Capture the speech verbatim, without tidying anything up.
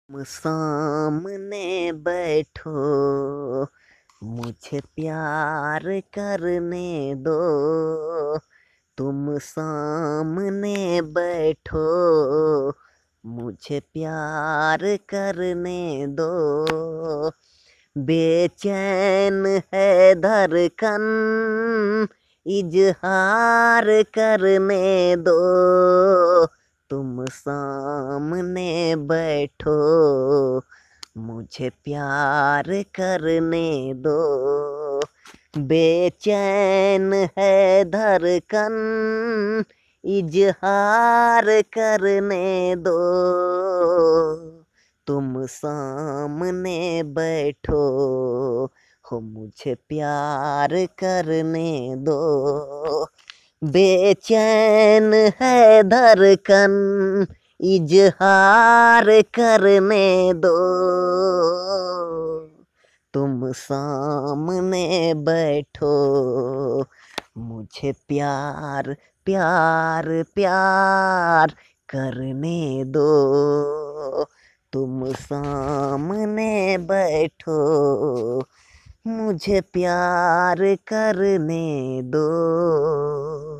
तुम सामने बैठो, मुझे प्यार करने दो। तुम सामने बैठो, मुझे प्यार करने दो। बेचैन है धड़कन, इजहार करने दो। तुम सामने बैठो, मुझे प्यार करने दो। बेचैन है धड़कन, इजहार करने दो। तुम सामने बैठो, हो मुझे प्यार करने दो। बेचैन है धड़कन, इजहार करने दो। तुम सामने बैठो, मुझे प्यार प्यार प्यार करने दो। तुम सामने बैठो, मुझे प्यार करने दो।